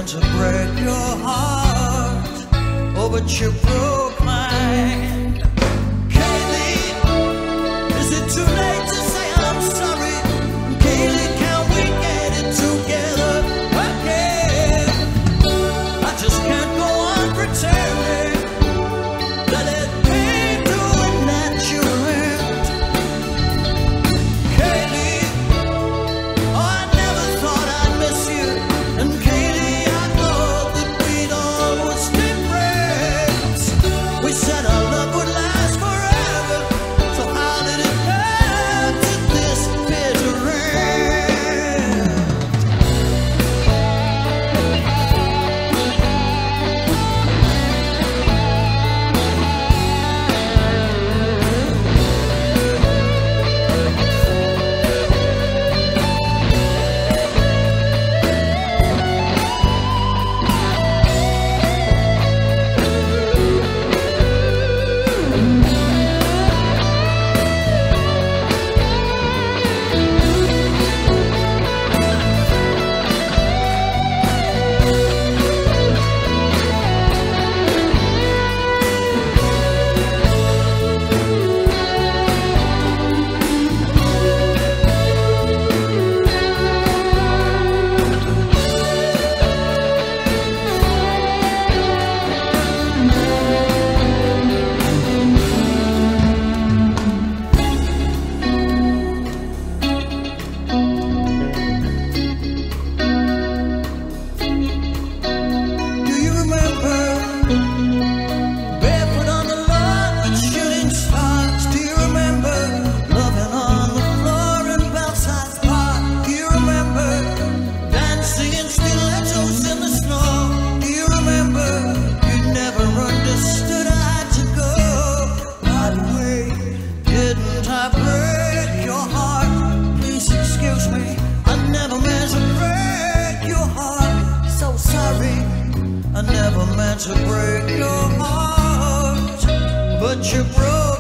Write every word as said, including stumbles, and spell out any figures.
meant to break your heart. Oh, but you broke mine. Kayleigh, is it too late to say I'm sorry? Kayleigh, can we get it together again? I just can't go on pretending that it ain't doing that you meant. Kayleigh, oh, I never thought I'd miss you. And Kayleigh, I thought that we'd always be friends. We said our love would last forever. So how did it come to this bitter end? Do you remember barefoot on the lawn with shooting stars? Do you remember loving on the floor in Belsize Park? Do you remember dancing in stilettos in the snow? Do you remember you never understood I had to go? By the way, didn't I break your heart? Please excuse me, I never meant to break your heart. So sorry, I never meant to break your heart, but you broke